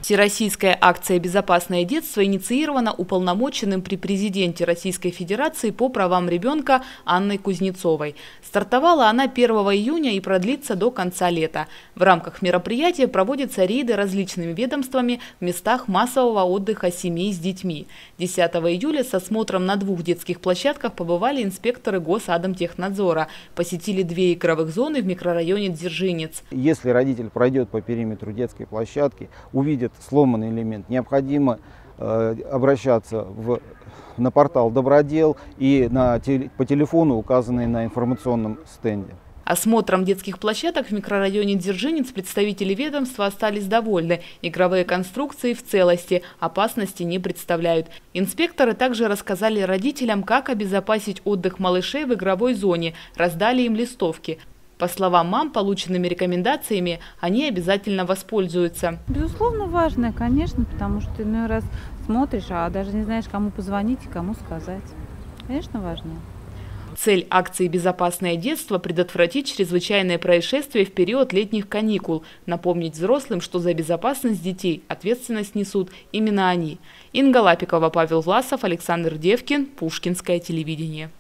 Всероссийская акция «Безопасное детство» инициирована уполномоченным при президенте Российской Федерации по правам ребенка Анной Кузнецовой. Стартовала она 1 июня и продлится до конца лета. В рамках мероприятия проводятся рейды различными ведомствами в местах массового отдыха семей с детьми. 10 июля с осмотром на 2 детских площадках побывали инспекторы Госадмтехнадзора. Посетили 2 игровых зоны в микрорайоне Дзержинец. Если родитель пройдет по периметру детской площадки, увидит сломанный элемент, необходимо обращаться на портал «Добродел» и по телефону, указанный на информационном стенде. Осмотром детских площадок в микрорайоне Дзержинец представители ведомства остались довольны. Игровые конструкции в целости, опасности не представляют. Инспекторы также рассказали родителям, как обезопасить отдых малышей в игровой зоне, раздали им листовки. По словам мам, полученными рекомендациями они обязательно воспользуются. Безусловно, важно, конечно, потому что иной раз смотришь, а даже не знаешь, кому позвонить и кому сказать. Конечно, важно. Цель акции «Безопасное детство» – предотвратить чрезвычайные происшествия в период летних каникул, напомнить взрослым, что за безопасность детей ответственность несут именно они. Инга Лапикова, Павел Власов, Александр Девкин, Пушкинское телевидение.